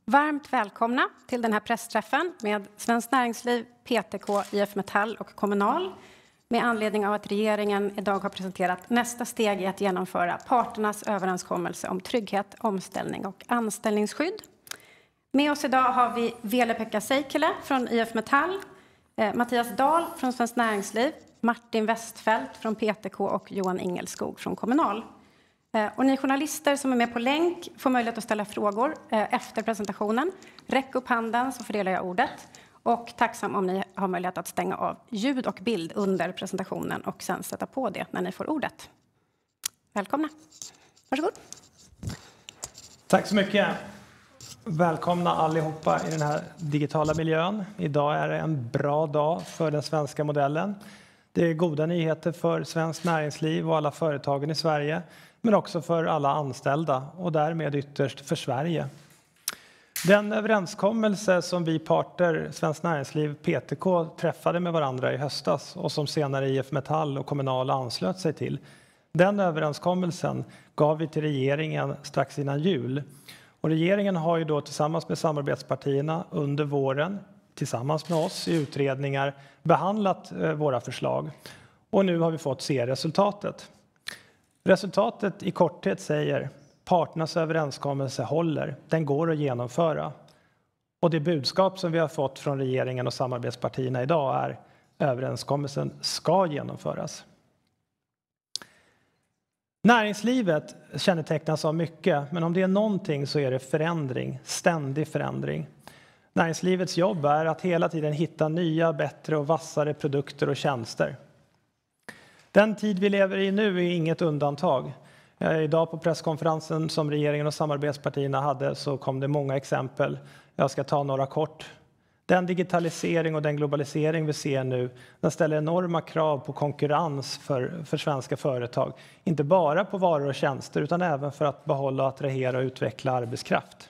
Varmt välkomna till den här pressträffen med Svenskt Näringsliv, PTK, IF Metall och Kommunal med anledning av att regeringen idag har presenterat nästa steg i att genomföra parternas överenskommelse om trygghet, omställning och anställningsskydd. Med oss idag har vi Veli-Pekka Seikkilä från IF Metall, Mattias Dahl från Svenskt Näringsliv, Martin Westfeldt från PTK och Johan Ingelskog från Kommunal. Och ni journalister som är med på länk får möjlighet att ställa frågor efter presentationen. Räck upp handen så fördelar jag ordet. Och tacksam om ni har möjlighet att stänga av ljud och bild under presentationen och sen sätta på det när ni får ordet. Välkomna. Varsågod. Tack så mycket. Välkomna allihopa i den här digitala miljön. Idag är det en bra dag för den svenska modellen. Det är goda nyheter för svenskt näringsliv och alla företagen i Sverige, men också för alla anställda och därmed ytterst för Sverige. Den överenskommelse som vi parter, Svenskt Näringsliv, PTK, träffade med varandra i höstas och som senare IF Metall och Kommunal anslöt sig till, den överenskommelsen gav vi till regeringen strax innan jul. Och regeringen har ju då tillsammans med samarbetspartierna under våren, tillsammans med oss i utredningar, behandlat våra förslag. Och nu har vi fått se resultatet. Resultatet i korthet säger parternas överenskommelse håller, den går att genomföra. Och det budskap som vi har fått från regeringen och samarbetspartierna idag är överenskommelsen ska genomföras. Näringslivet kännetecknas av mycket, men om det är någonting så är det förändring, ständig förändring. Näringslivets jobb är att hela tiden hitta nya, bättre och vassare produkter och tjänster. Den tid vi lever i nu är inget undantag. Idag på presskonferensen som regeringen och samarbetspartierna hade så kom det många exempel. Jag ska ta några kort. Den digitalisering och den globalisering vi ser nu, den ställer enorma krav på konkurrens för svenska företag. Inte bara på varor och tjänster utan även för att behålla, attrahera och utveckla arbetskraft.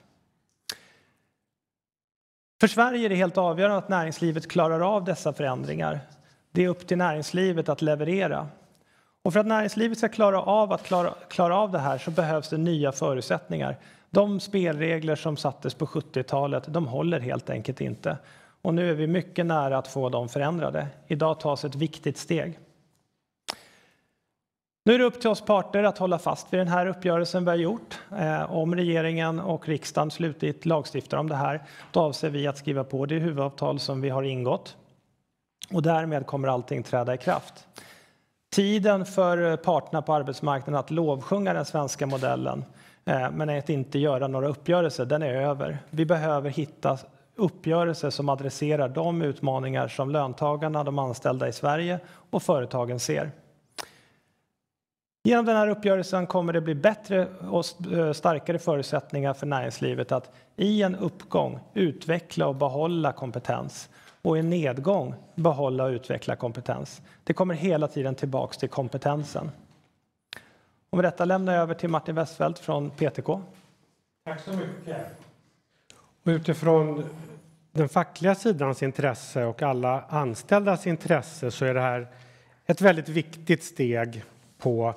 För Sverige är det helt avgörande att näringslivet klarar av dessa förändringar. Det är upp till näringslivet att leverera. Och för att näringslivet ska klara av det här så behövs det nya förutsättningar. De spelregler som sattes på 70-talet, de håller helt enkelt inte. Och nu är vi mycket nära att få dem förändrade. Idag tas ett viktigt steg. Nu är det upp till oss parter att hålla fast vid den här uppgörelsen vi har gjort. Om regeringen och riksdagen slutligt lagstiftar om det här, då avser vi att skriva på det huvudavtal som vi har ingått. Och därmed kommer allting träda i kraft. Tiden för parterna på arbetsmarknaden att lovsjunga den svenska modellen men att inte göra några uppgörelser, den är över. Vi behöver hitta uppgörelser som adresserar de utmaningar som löntagarna, de anställda i Sverige och företagen ser. Genom den här uppgörelsen kommer det bli bättre och starkare förutsättningar för näringslivet att i en uppgång utveckla och behålla kompetens. Och i en nedgång behålla och utveckla kompetens. Det kommer hela tiden tillbaka till kompetensen. Och med detta lämnar jag över till Martin Westfeldt från PTK. Tack så mycket. Och utifrån den fackliga sidans intresse och alla anställdas intresse så är det här ett väldigt viktigt steg på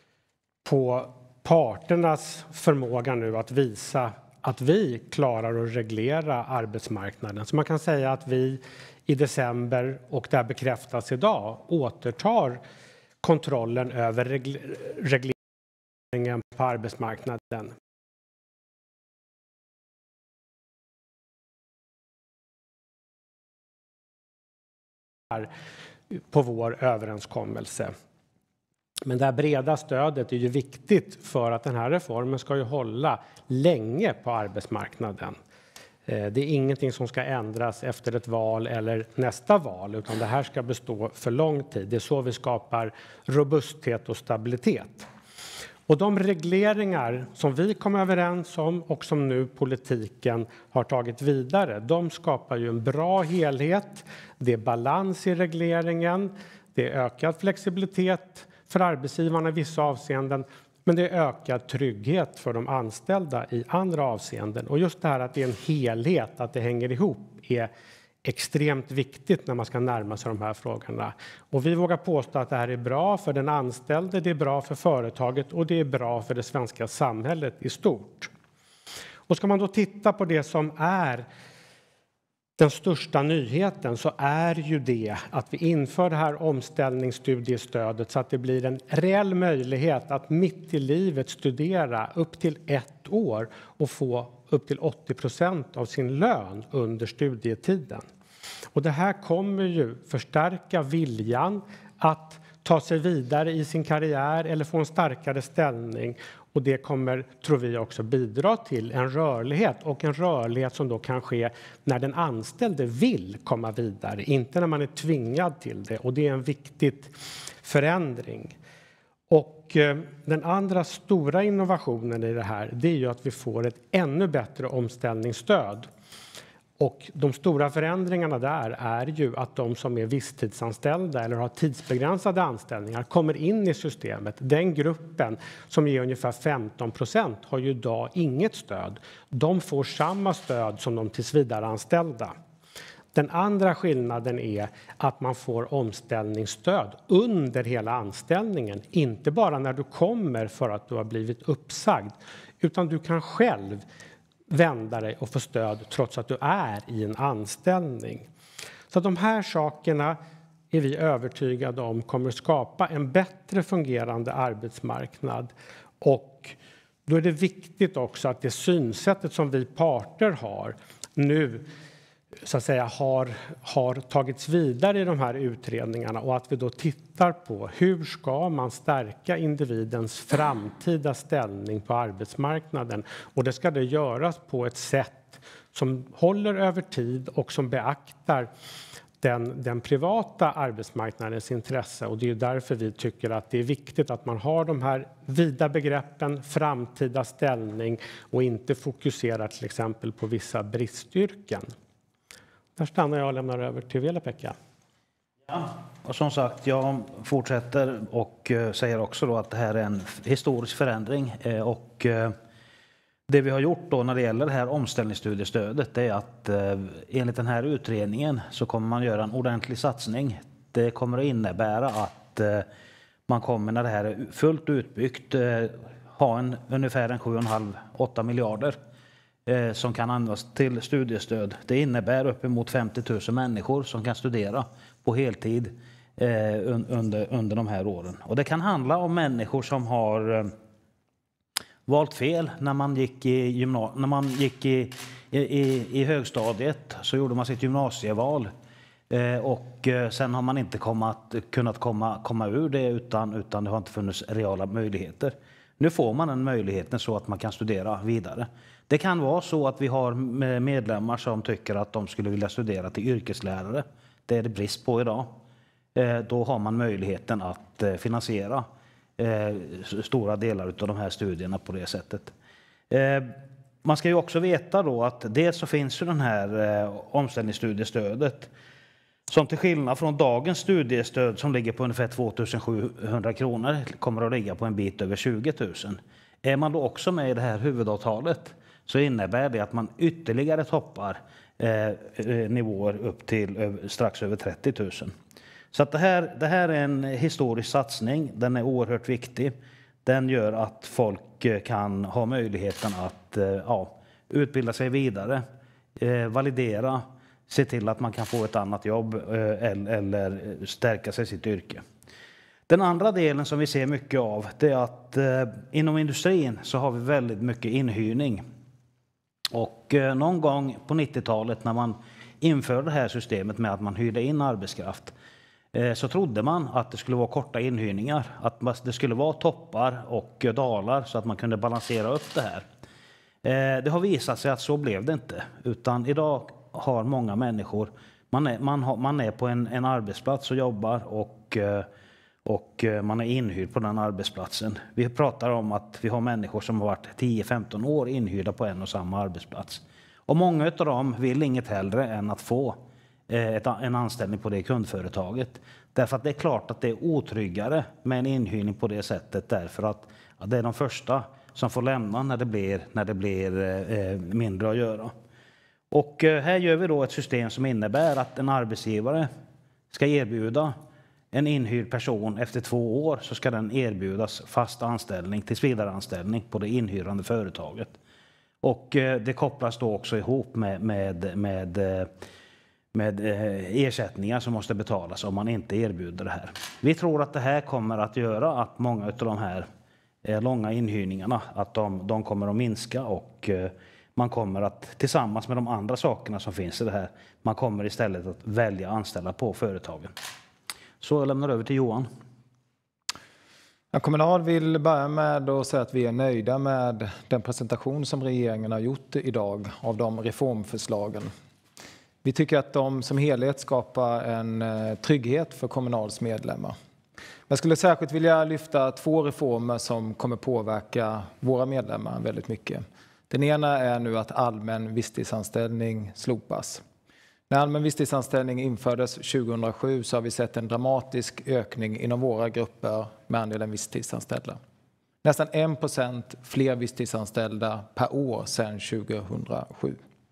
parternas förmåga nu att visa att vi klarar att reglera arbetsmarknaden. Så man kan säga att vi i december, och det bekräftas idag, återtar kontrollen över regleringen på arbetsmarknaden. På vår överenskommelse. Men det här breda stödet är ju viktigt för att den här reformen ska ju hålla länge på arbetsmarknaden. Det är ingenting som ska ändras efter ett val eller nästa val, utan det här ska bestå för lång tid. Det är så vi skapar robusthet och stabilitet. Och de regleringar som vi kom överens om och som nu politiken har tagit vidare, de skapar ju en bra helhet. Det är balans i regleringen, det är ökad flexibilitet för arbetsgivarna i vissa avseenden, men det är ökad trygghet för de anställda i andra avseenden. Och just det här att det är en helhet, att det hänger ihop, är extremt viktigt när man ska närma sig de här frågorna. Och vi vågar påstå att det här är bra för den anställde, det är bra för företaget och det är bra för det svenska samhället i stort. Och ska man då titta på det som är den största nyheten, så är ju det att vi inför det här omställningsstudiestödet så att det blir en reell möjlighet att mitt i livet studera upp till 1 år och få upp till 80% av sin lön under studietiden. Och det här kommer ju förstärka viljan att ta sig vidare i sin karriär eller få en starkare ställning. Och det kommer, tror vi, också bidra till en rörlighet, och en rörlighet som då kan ske när den anställde vill komma vidare, inte när man är tvingad till det. Och det är en viktig förändring. Och den andra stora innovationen i det här, det är ju att vi får ett ännu bättre omställningsstöd. Och de stora förändringarna där är ju att de som är visstidsanställda eller har tidsbegränsade anställningar kommer in i systemet. Den gruppen som ger ungefär 15% har ju idag inget stöd. De får samma stöd som de tillsvidareanställda. Den andra skillnaden är att man får omställningsstöd under hela anställningen. Inte bara när du kommer för att du har blivit uppsagd, utan du kan själv vända dig och få stöd trots att du är i en anställning. Så de här sakerna är vi övertygade om kommer skapa en bättre fungerande arbetsmarknad. Och då är det viktigt också att det synsättet som vi parter har nu så att säga har tagits vidare i de här utredningarna, och att vi då tittar på hur ska man stärka individens framtida ställning på arbetsmarknaden. Och det ska det göras på ett sätt som håller över tid och som beaktar den privata arbetsmarknadens intresse. Och det är därför vi tycker att det är viktigt att man har de här vida begreppen framtida ställning och inte fokuserar till exempel på vissa bristyrken. Där stannar jag och lämnar över till Vela-Pekka. Ja, och som sagt, jag fortsätter och säger också då att det här är en historisk förändring. Och det vi har gjort då när det gäller det här omställningsstudiestödet är att enligt den här utredningen så kommer man göra en ordentlig satsning. Det kommer att innebära att man kommer, när det här är fullt utbyggt, ha ungefär 7,5-8 miljarder som kan användas till studiestöd. Det innebär uppemot 50 000 människor som kan studera på heltid under de här åren. Och det kan handla om människor som har valt fel när man gick i högstadiet, så gjorde man sitt gymnasieval. Och sen har man inte kunnat komma ur det utan det har inte funnits reala möjligheter. Nu får man en möjlighet så att man kan studera vidare. Det kan vara så att vi har medlemmar som tycker att de skulle vilja studera till yrkeslärare. Det är det brist på idag. Då har man möjligheten att finansiera stora delar av de här studierna på det sättet. Man ska ju också veta då att dels så finns ju den här omställningsstudiestödet som till skillnad från dagens studiestöd som ligger på ungefär 2 700 kronor kommer att ligga på en bit över 20 000. Är man då också med i det här huvudavtalet så innebär det att man ytterligare toppar nivåer upp till strax över 30 000. Så att det här är en historisk satsning. Den är oerhört viktig. Den gör att folk kan ha möjligheten att utbilda sig vidare, validera, se till att man kan få ett annat jobb eller stärka sig i sitt yrke. Den andra delen som vi ser mycket av, det är att inom industrin så har vi väldigt mycket inhyrning. Och någon gång på 90-talet när man införde det här systemet med att man hyrde in arbetskraft, så trodde man att det skulle vara korta inhyrningar, att det skulle vara toppar och dalar så att man kunde balansera upp det här. Det har visat sig att så blev det inte, utan idag har många människor, man är på en arbetsplats och jobbar och man är inhyrd på den arbetsplatsen. Vi pratar om att vi har människor som har varit 10-15 år inhyrda på en och samma arbetsplats. Och många av dem vill inget hellre än att få en anställning på det kundföretaget. Därför att det är klart att det är otryggare med en inhyrning på det sättet, därför att det är de första som får lämna när det blir mindre att göra. Och här gör vi då ett system som innebär att en arbetsgivare ska erbjuda en inhyrd person efter 2 år, så ska den erbjudas fast anställning, tillsvidareanställning på det inhyrande företaget. Och det kopplas då också ihop med ersättningar som måste betalas om man inte erbjuder det här. Vi tror att det här kommer att göra att många av de här långa inhyrningarna, att de kommer att minska, och man kommer att tillsammans med de andra sakerna som finns i det här, man kommer istället att välja att anställa på företagen. Så jag lämnar över till Johan. Kommunal vill börja med att säga att vi är nöjda med den presentation som regeringen har gjort idag av de reformförslagen. Vi tycker att de som helhet skapar en trygghet för Kommunals medlemmar. Jag skulle särskilt vilja lyfta 2 reformer som kommer påverka våra medlemmar väldigt mycket. Den ena är nu att allmän visstidsanställning slopas. När allmän visstidsanställning infördes 2007 så har vi sett en dramatisk ökning inom våra grupper med andelen visstidsanställda. Nästan 1% fler visstidsanställda per år sedan 2007.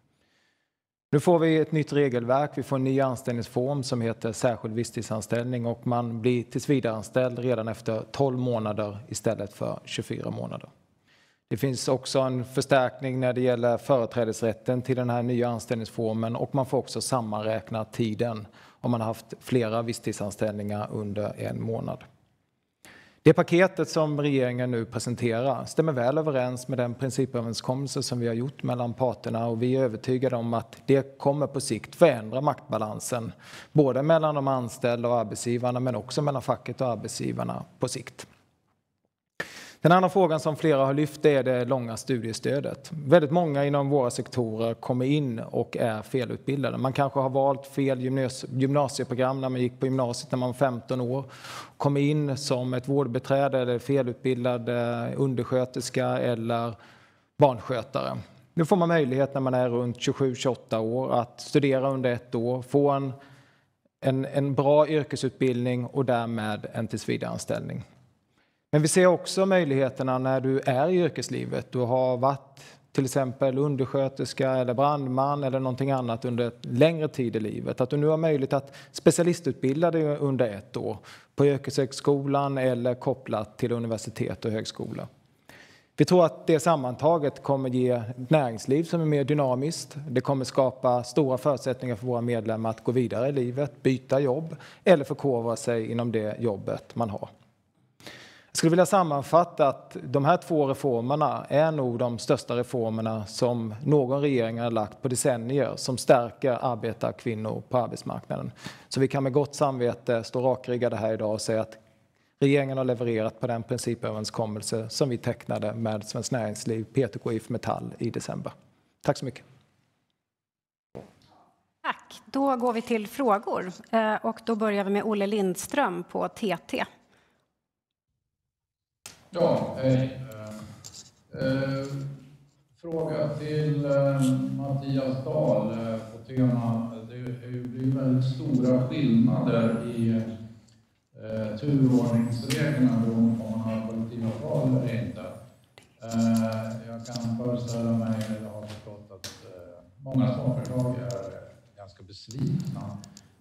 Nu får vi ett nytt regelverk, vi får en ny anställningsform som heter särskild visstidsanställning, och man blir tillsvidareanställd redan efter 12 månader istället för 24 månader. Det finns också en förstärkning när det gäller företrädesrätten till den här nya anställningsformen, och man får också sammanräkna tiden om man har haft flera visstidsanställningar under 1 månad. Det paketet som regeringen nu presenterar stämmer väl överens med den principöverenskommelse som vi har gjort mellan parterna, och vi är övertygade om att det kommer på sikt förändra maktbalansen både mellan de anställda och arbetsgivarna, men också mellan facket och arbetsgivarna på sikt. Den andra frågan som flera har lyft är det långa studiestödet. Väldigt många inom våra sektorer kommer in och är felutbildade. Man kanske har valt fel gymnasieprogram när man gick på gymnasiet när man var 15 år. Kommer in som ett vårdbiträde eller felutbildad undersköterska eller barnskötare. Nu får man möjlighet när man är runt 27-28 år att studera under 1 år, få en bra yrkesutbildning och därmed en tillsvidareanställning. Men vi ser också möjligheterna när du är i yrkeslivet. Du har varit till exempel undersköterska eller brandman eller någonting annat under ett längre tid i livet. Att du nu har möjlighet att specialistutbilda dig under 1 år på yrkeshögskolan eller kopplat till universitet och högskola. Vi tror att det sammantaget kommer ge ett näringsliv som är mer dynamiskt. Det kommer skapa stora förutsättningar för våra medlemmar att gå vidare i livet, byta jobb eller förkovra sig inom det jobbet man har. Jag skulle vilja sammanfatta att de här 2 reformerna är nog de största reformerna som någon regering har lagt på decennier som stärker arbetarkvinnor på arbetsmarknaden. Så vi kan med gott samvete stå rakryggade här idag och säga att regeringen har levererat på den principöverenskommelse som vi tecknade med Svenskt Näringsliv, PTK och IF Metall i december. Tack så mycket. Tack. Då går vi till frågor och då börjar vi med Olle Lindström på TT. Ja, hej. Fråga till Mattias Dahl på tema. Det blir väldigt stora skillnader i turordningsreglerna beroende på om man har kollektivavtal eller inte. Jag kan föreställa mig, eller har förstått, att många småföretag är ganska besvikna.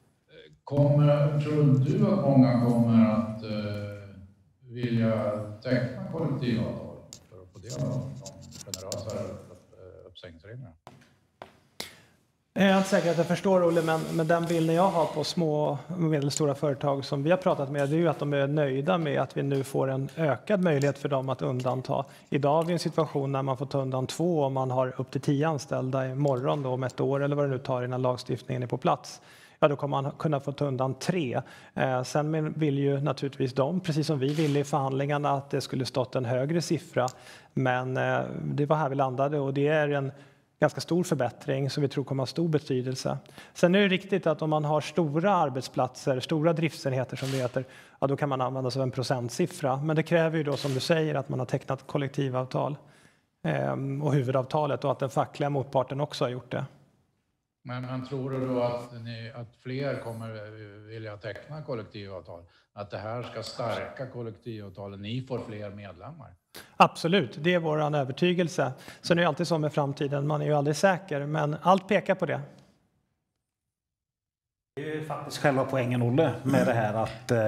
Tror du att många kommer att vilja teckna kollektivavtal för att få del av de generösa uppsägningsreglerna? Jag är inte säker att jag förstår, Olle, men den bilden jag har på små och medelstora företag som vi har pratat med, det är ju att de är nöjda med att vi nu får en ökad möjlighet för dem att undanta. Idag har vi en situation när man får ta undan 2 om man har upp till 10 anställda imorgon då, om 1 år eller vad det nu tar innan lagstiftningen är på plats. Ja, då kommer man kunna få ta undan 3. Sen vill ju naturligtvis de, precis som vi ville i förhandlingarna, att det skulle stått en högre siffra. Men det var här vi landade, och det är en ganska stor förbättring som vi tror kommer att ha stor betydelse. Sen är det riktigt att om man har stora arbetsplatser, stora driftsenheter som det heter, ja, då kan man använda sig av en procentsiffra. Men det kräver ju då, som du säger, att man har tecknat kollektivavtal och huvudavtalet, och att den fackliga motparten också har gjort det. Men tror du då att fler kommer vilja teckna kollektivavtal? Att det här ska stärka kollektivavtalen? Ni får fler medlemmar? Absolut, det är vår övertygelse. Sen är det alltid så med framtiden, man är ju aldrig säker, men allt pekar på det. Det är ju faktiskt själva poängen, Olle, med det här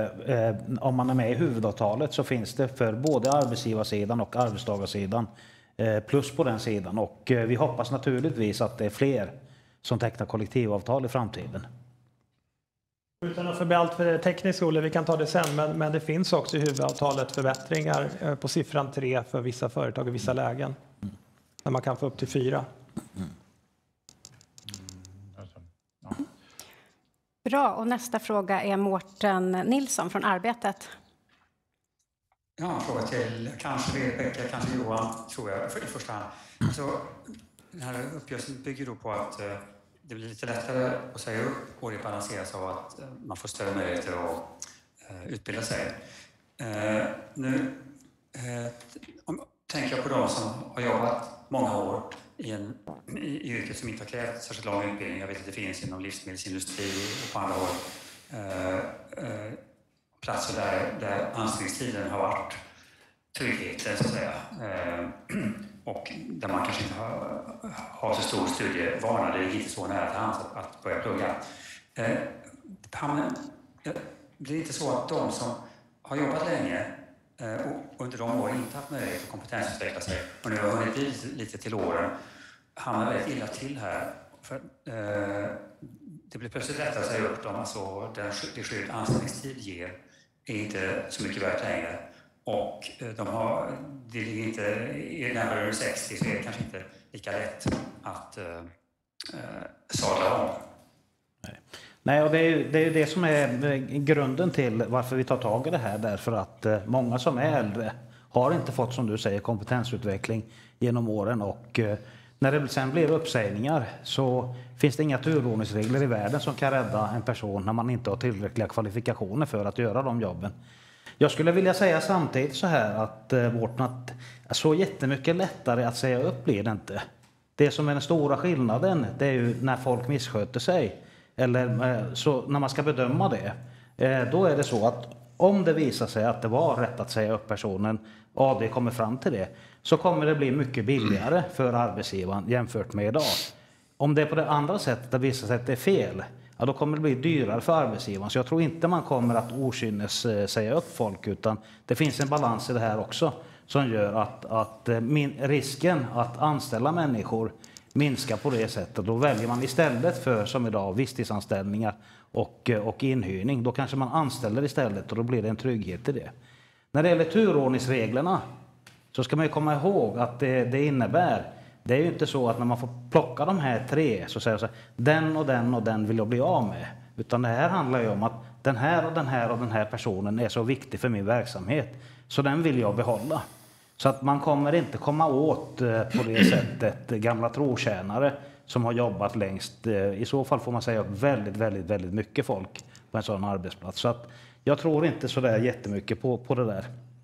att om man är med i huvudavtalet så finns det för både arbetsgivarsidan och arbetstagarsidan plus på den sidan. Och vi hoppas naturligtvis att det är fler som tecknar kollektivavtal i framtiden. Utan att bli allt för tekniskt, Olle, vi kan ta det sen, men det finns också i huvudavtalet förbättringar på siffran 3 för vissa företag i vissa lägen. Där man kan få upp till 4. Bra, och nästa fråga är Mårten Nilsson från Arbetet. Ja, en fråga till kanske Rebecka, kanske Johan, tror jag, i första hand. Alltså, den här uppgörelsen bygger då på att det blir lite lättare att säga upp och det balanseras av att man får större möjligheter att utbilda sig. Nu tänker jag på de som har jobbat många år i yrket som inte har krävt särskilt lång utbildning. Jag vet att det finns inom livsmedelsindustri och på andra håll platser där anställningstiden har varit tryggheten, så att säga. Och där man kanske inte har så stor studievana. Det är inte så nära till hands att börja plugga. Det är inte så att de som har jobbat länge och under de åren inte haft möjlighet att kompetensutveckla sig och nu har hunnit bli lite till åren hamnar väldigt illa till här. För, det blir plötsligt lättare att säga upp dem. Alltså, det skydd anställningstid ger är inte så mycket värt längre. Och det är inte, i närmare 60 så är det kanske inte lika lätt att sadla om. Nej, och det är det som är grunden till varför vi tar tag i det här. Därför att många som är äldre har inte fått, som du säger, kompetensutveckling genom åren. Och när det sen blir uppsägningar så finns det inga turordningsregler i världen som kan rädda en person när man inte har tillräckliga kvalifikationer för att göra de jobben. Jag skulle vilja säga samtidigt så här att så jättemycket lättare att säga upp blir det inte. Det som är den stora skillnaden, det är ju när folk missköter sig. Eller så när man ska bedöma det, då är det så att om det visar sig att det var rätt att säga upp personen, det kommer fram till det, så kommer det bli mycket billigare för arbetsgivaren jämfört med idag. Om det är på det andra sättet det visar sig att det är fel, då kommer det bli dyrare för arbetsgivaren. Så jag tror inte man kommer att okynnes säga upp folk, utan det finns en balans i det här också som gör att risken att anställa människor minskar på det sättet. Då väljer man istället för som idag visstidsanställningar och inhyrning. Då kanske man anställer istället och då blir det en trygghet i det. När det gäller turordningsreglerna så ska man ju komma ihåg att det innebär, det är ju inte så att när man får plocka de här 3 så säger jag så här, den och den och den vill jag bli av med. Utan det här handlar ju om att den här och den här och den här personen är så viktig för min verksamhet så den vill jag behålla. Så att man kommer inte komma åt på det sättet gamla trotjänare som har jobbat längst. I så fall får man säga väldigt, väldigt, väldigt mycket folk på en sån arbetsplats. Så att jag tror inte så där jättemycket på det där.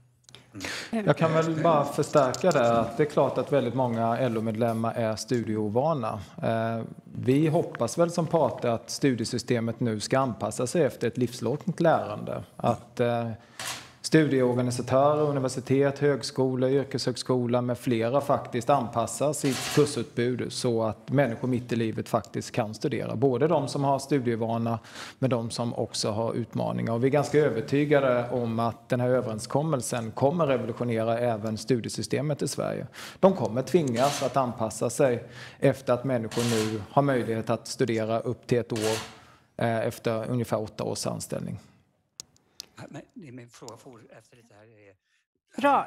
Jag kan väl bara förstärka det att det är klart att väldigt många LO-medlemmar är studieovana. Vi hoppas väl som parter att studiesystemet nu ska anpassa sig efter ett livslångt lärande. Att studieorganisatörer, universitet, högskola, yrkeshögskola med flera faktiskt anpassar sitt kursutbud så att människor mitt i livet faktiskt kan studera. Både de som har studievana med de som också har utmaningar. Och vi är ganska övertygade om att den här överenskommelsen kommer revolutionera även studiesystemet i Sverige. De kommer tvingas att anpassa sig efter att människor nu har möjlighet att studera upp till 1 år efter ungefär 8 års anställning. Men min fråga får efter lite här är... Bra.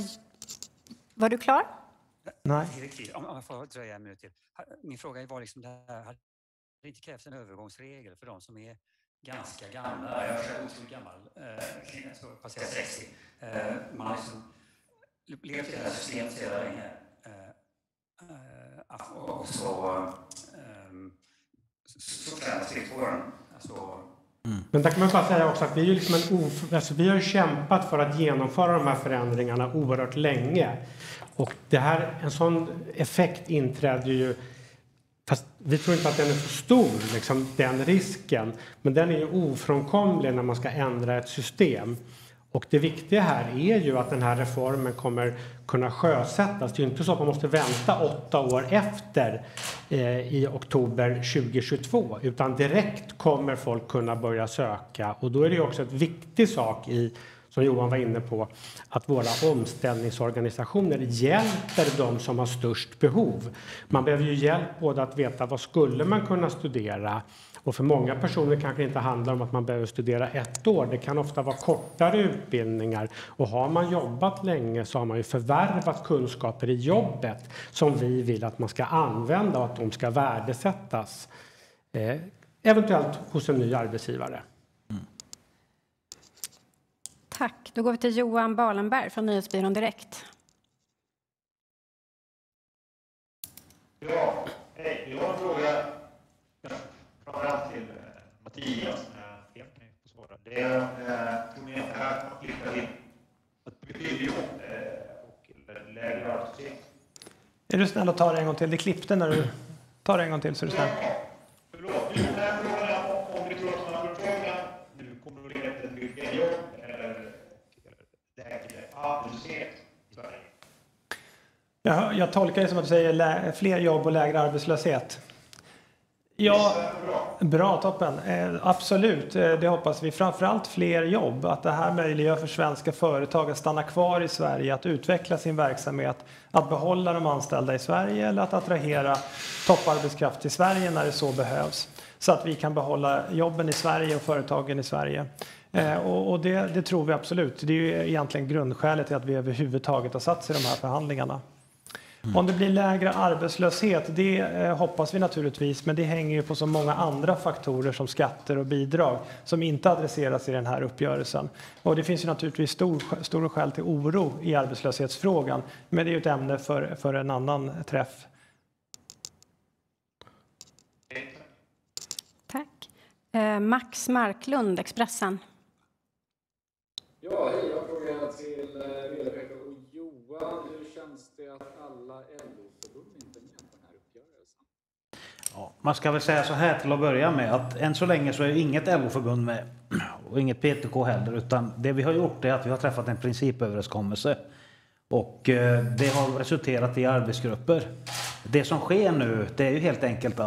Var du klar? Nej. Om jag får dröja en minut till. Min fråga var liksom det här. Har det inte krävts en övergångsregel för de som är ganska gamla? Jag är själv otroligt gammal. Så passerar 60. Man har liksom levt i det här systemet så länge. Och så krävs villkoren. Men där kan man bara säga också att vi är ju liksom vi har kämpat för att genomföra de här förändringarna oerhört länge. Och en sån effekt inträder ju, fast vi tror inte att den är så stor, liksom, den risken. Men den är ju ofrånkomlig när man ska ändra ett system. Och det viktiga här är ju att den här reformen kommer kunna sjösättas. Det är ju inte så att man måste vänta 8 år efter i oktober 2022. Utan direkt kommer folk kunna börja söka. Och då är det ju också ett viktig sak som Johan var inne på, att våra omställningsorganisationer hjälper de som har störst behov. Man behöver ju hjälp både att veta vad skulle man kunna studera, och för många personer kanske det inte handlar om att man behöver studera 1 år. Det kan ofta vara kortare utbildningar, och har man jobbat länge så har man ju förvärvat kunskaper i jobbet som vi vill att man ska använda och att de ska värdesättas. Eventuellt hos en ny arbetsgivare. Tack. Då går vi till Johan Balenberg från Nyhetsbyrån Direkt. Ja, hej. Jag har en fråga framförallt till Mattias. Det tror ni att det här kommer att flytta till ett betydligt jobb och lägre arbetslöshet? Är du snäll att ta det en gång till? Det klippte när du tar det en gång till, så är du snäll. Förlåt. Jo, den här frågan om vi tror att sådana förfrågan nu kommer att leda till mycket jobb eller lägre arbetslöshet i Sverige. Jag tolkar det som att du säger fler jobb och lägre arbetslöshet. Ja, bra, toppen. Absolut, det hoppas vi. Framförallt fler jobb. Att det här möjliggör för svenska företag att stanna kvar i Sverige, att utveckla sin verksamhet, att behålla de anställda i Sverige eller att attrahera topparbetskraft till Sverige när det så behövs. Så att vi kan behålla jobben i Sverige och företagen i Sverige. Och det tror vi absolut. Det är ju egentligen grundskälet till att vi överhuvudtaget har satt sig i de här förhandlingarna. Om det blir lägre arbetslöshet, det hoppas vi naturligtvis, men det hänger ju på så många andra faktorer som skatter och bidrag som inte adresseras i den här uppgörelsen. Och det finns ju naturligtvis stor skäl till oro i arbetslöshetsfrågan, men det är ju ett ämne för en annan träff. Tack. Max Marklund, Expressen. Ja, hej. Jag frågar till Rebecka och Johan. Hur känns det att alla LO-förbund inte är med på den här uppgörelsen? Ja, man ska väl säga så här till att börja med att än så länge så är inget LO-förbund med och inget PTK heller, utan det vi har gjort är att vi har träffat en principöverenskommelse och det har resulterat i arbetsgrupper. Det som sker nu, det är ju helt enkelt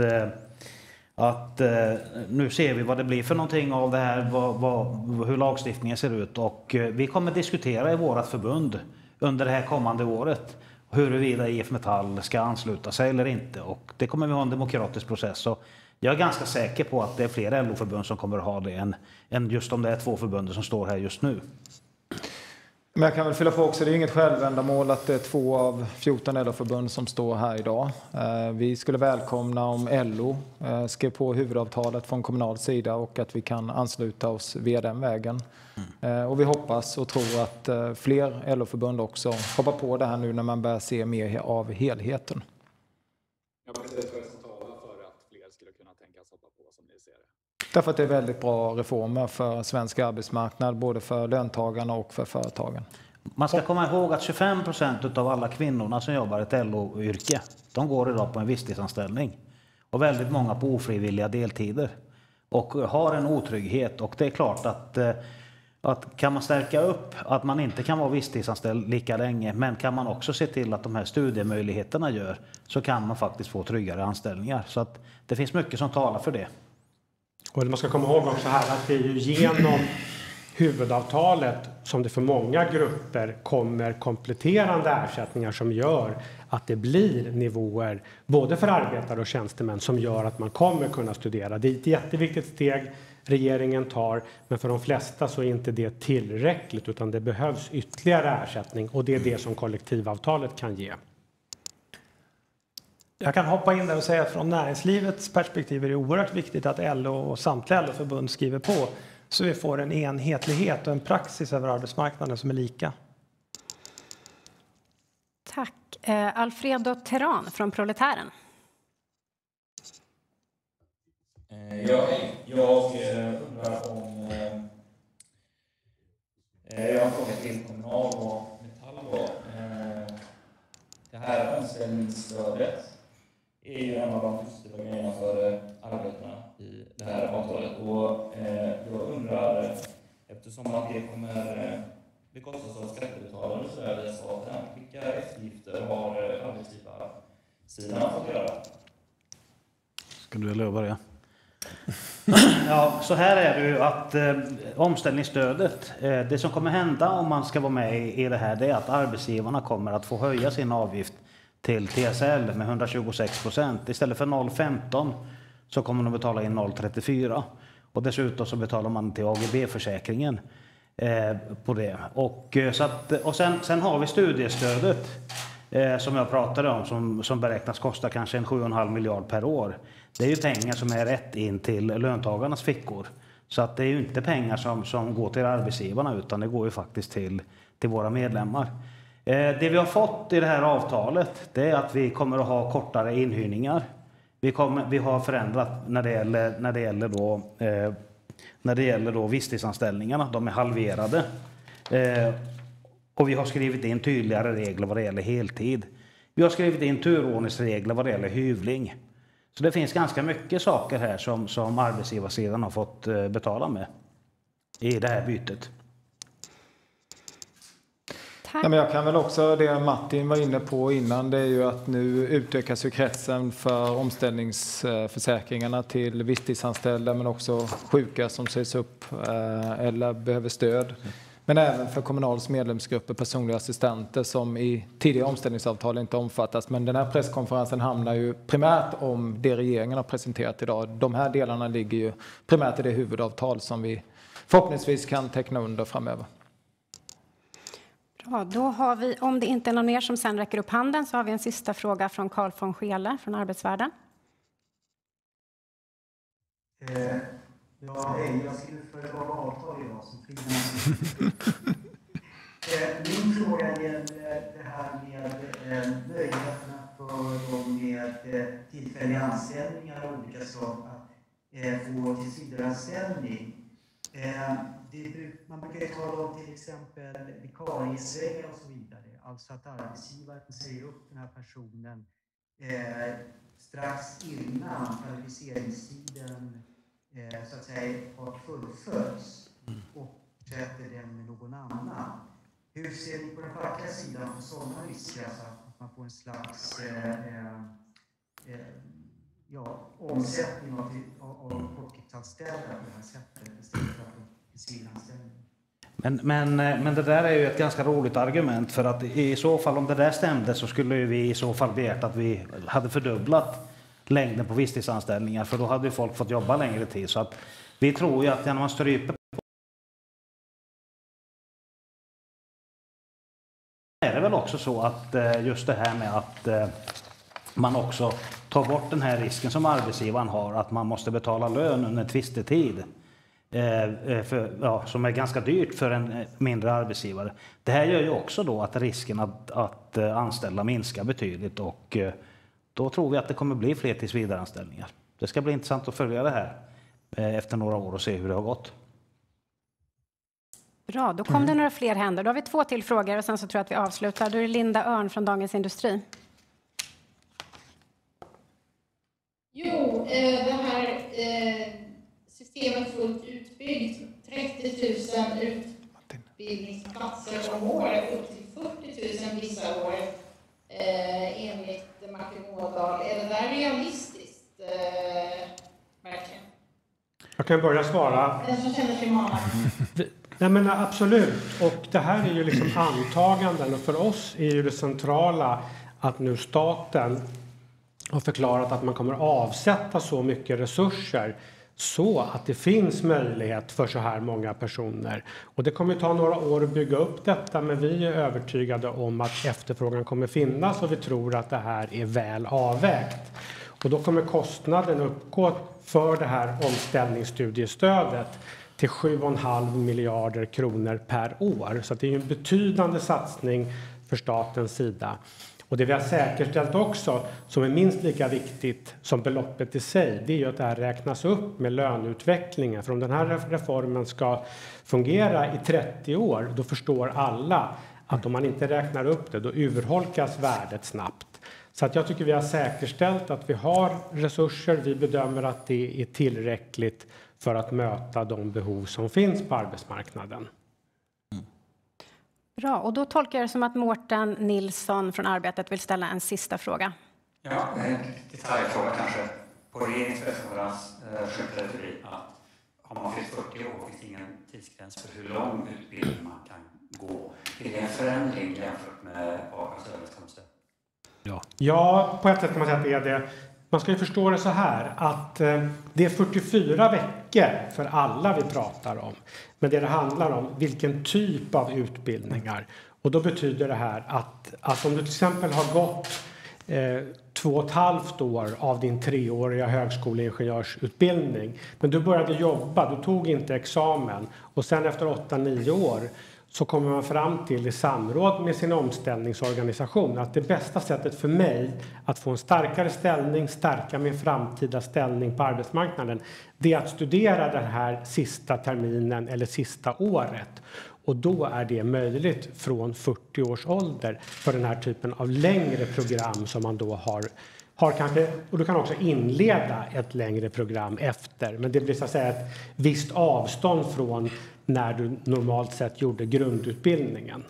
att nu ser vi vad det blir för någonting av det här, hur lagstiftningen ser ut, och vi kommer diskutera i vårat förbund under det här kommande året huruvida IF Metall ska ansluta sig eller inte, och det kommer vi ha en demokratisk process. Så jag är ganska säker på att det är fler LO-förbund som kommer att ha det än just de där 2 förbunden som står här just nu. Men jag kan väl fylla på också, det är inget självändamål att det är 2 av 14 LO-förbund som står här idag. Vi skulle välkomna om LO skrev på huvudavtalet från kommunal sida och att vi kan ansluta oss via den vägen. Och vi hoppas och tror att fler LO-förbund också hoppar på det här nu när man börjar se mer av helheten. Ja, precis. Vad är det som talar för att fler skulle kunna tänkas hoppa på som ni ser det? Därför att det är väldigt bra reformer för svensk arbetsmarknad, både för löntagarna och för företagen. Man ska komma ihåg att 25% av alla kvinnorna som jobbar ett LO-yrke, de går idag på en visstidsanställning. Och väldigt många på ofrivilliga deltider. Och har en otrygghet. Och det är klart att kan man stärka upp att man inte kan vara visstidsanställd lika länge, men kan man också se till att de här studiemöjligheterna gör, så kan man faktiskt få tryggare anställningar. Så att det finns mycket som talar för det. Och man ska komma ihåg också här att det är ju genom huvudavtalet som det för många grupper kommer kompletterande ersättningar som gör att det blir nivåer både för arbetare och tjänstemän som gör att man kommer kunna studera. Det är ett jätteviktigt steg regeringen tar, men för de flesta så är inte det tillräckligt, utan det behövs ytterligare ersättning, och det är det som kollektivavtalet kan ge. Jag kan hoppa in där och säga att från näringslivets perspektiv är det oerhört viktigt att LO och samtliga LO-förbund skriver på, så vi får en enhetlighet och en praxis över arbetsmarknaden som är lika. Tack. Alfredo Terran från Proletären. Ja, jag undrar om... jag har frågat till Kommunal och Metall då. Det här omställningsstödet är ju en av de positiva grejerna för arbetarna i det här avtalet. Och jag undrar, eftersom att det kommer bekostas av skattebetalare och sådär via staten, vilka eftergifter har arbetsgivarsidan fått göra? Ska du lova det? Ja, så här är det ju att omställningsstödet, det som kommer hända om man ska vara med i det här, det är att arbetsgivarna kommer att få höja sin avgift till TSL med 126%. Istället för 0,15 så kommer de betala in 0,34. Och dessutom så betalar man till AGB-försäkringen på det. Och sen har vi studiestödet som jag pratade om som beräknas kosta kanske 7,5 miljard per år. Det är ju pengar som är rätt in till löntagarnas fickor. Så att det är ju inte pengar som går till arbetsgivarna, utan det går ju faktiskt till våra medlemmar. Det vi har fått i det här avtalet, det är att vi kommer att ha kortare inhyrningar. Vi har förändrat när det gäller då visstidsanställningarna. De är halverade. Och vi har skrivit in tydligare regler vad det gäller heltid. Vi har skrivit in turordningsregler vad det gäller hyvling. Så det finns ganska mycket saker här som arbetsgivarsidan har fått betala med i det här bytet. Ja, men jag kan väl också, det Martin var inne på innan, det är ju att nu utökas ju kretsen för omställningsförsäkringarna till visstidsanställda, men också sjuka som sägs upp eller behöver stöd. Men även för Kommunals medlemsgrupper, personliga assistenter som i tidigare omställningsavtal inte omfattas. Men den här presskonferensen handlar ju primärt om det regeringen har presenterat idag. De här delarna ligger ju primärt i det huvudavtal som vi förhoppningsvis kan teckna under framöver. Bra, då har vi, om det inte är någon mer som sen räcker upp handen, så har vi en sista fråga från Carl von Scheele från Arbetsvärlden. Ja, hej, jag skriver för ett avtal idag som frilansare. Min fråga gäller det här med möjligheterna för dem med tillfälliga anställningar av olika slag att få tillsvidareanställning. Man brukar ju tala om till exempel vikariesvängar och så vidare. Alltså att arbetsgivaren säger upp den här personen strax innan kvalificeringstiden så att säga har fullföljts och sätter den med någon annan. Hur ser ni på den fackliga sidan på sådana risker, alltså att man får en slags omsättning av korttidsanställda på det här sättet istället för en civilanställning? Men det där är ju ett ganska roligt argument, för att i så fall, om det där stämde, så skulle vi i så fall begärt att vi hade fördubblat längden på visstidsanställningar, för då hade folk fått jobba längre tid. Så att vi tror ju att när man stryper är det väl också så att just det här med att man också tar bort den här risken som arbetsgivaren har, att man måste betala lön under tvistetid, som är ganska dyrt för en mindre arbetsgivare. Det här gör ju också då att risken att anställa minskar betydligt, och då tror vi att det kommer bli fler tillsvidareanställningar. Det ska bli intressant att följa det här efter några år och se hur det har gått. Bra, då kom det några fler händer. Då har vi 2 till frågor och sen så tror jag att vi avslutar. Då är det Linda Örn från Dagens Industri. Jo, det här systemet fullt utbyggt, 30 000 utbildningsplatser om året, upp till 40 000 vissa år, enligt Martin Ådahl. Är det där realistiskt, verkligen? Jag kan börja svara. Den som känner sig manad. Nej, men absolut. Och det här är ju liksom antaganden, och för oss är ju det centrala att nu staten har förklarat att man kommer avsätta så mycket resurser så att det finns möjlighet för så här många personer. Och det kommer ta några år att bygga upp detta, men vi är övertygade om att efterfrågan kommer finnas, och vi tror att det här är väl avvägt. Och då kommer kostnaden uppgå för det här omställningsstudiestödet till 7,5 miljarder kronor per år. Så det är en betydande satsning för statens sida. Och det vi har säkerställt också, som är minst lika viktigt som beloppet i sig, det är ju att det här räknas upp med löneutvecklingen. För om den här reformen ska fungera i 30 år, då förstår alla att om man inte räknar upp det, då urholkas värdet snabbt. Så att jag tycker vi har säkerställt att vi har resurser. Vi bedömer att det är tillräckligt för att möta de behov som finns på arbetsmarknaden. Bra, och då tolkar jag det som att Mårten Nilsson från Arbetet vill ställa en sista fråga. Ja, en detaljfråga kanske. på regeringens presskonferens skämtade förbi att har man fyllt 40 år finns det ingen tidsgräns för hur lång utbildning man kan gå. Är det en förändring jämfört med parternas överenskommelse? Ja, på ett sätt kan man säga att det är det. Man ska ju förstå det så här att det är 44 veckor för alla vi pratar om. Men det handlar om vilken typ av utbildningar. Och då betyder det här att om du till exempel har gått 2,5 år av din 3-åriga högskoleingenjörsutbildning. Men du började jobba, du tog inte examen. Och sen efter 8-9 år så kommer man fram till i samråd med sin omställningsorganisation att det bästa sättet för mig att få en starkare ställning, stärka min framtida ställning på arbetsmarknaden, det är att studera den här sista terminen eller sista året. Och då är det möjligt från 40 års ålder för den här typen av längre program som man då har kanske, och du kan också inleda ett längre program efter. Men det blir så att säga ett visst avstånd från när du normalt sett gjorde grundutbildningen.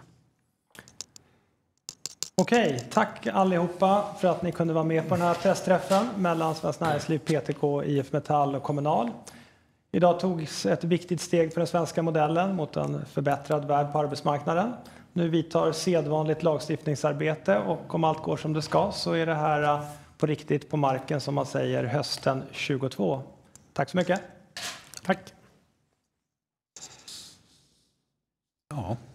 Okej, tack allihopa för att ni kunde vara med på den här pressträffen mellan Svenskt Näringsliv, PTK, IF Metall och Kommunal. Idag togs ett viktigt steg för den svenska modellen mot en förbättrad värld på arbetsmarknaden. Nu vidtar sedvanligt lagstiftningsarbete och om allt går som det ska så är det här på riktigt på marken som man säger hösten 2022. Tack så mycket. Tack. Ja.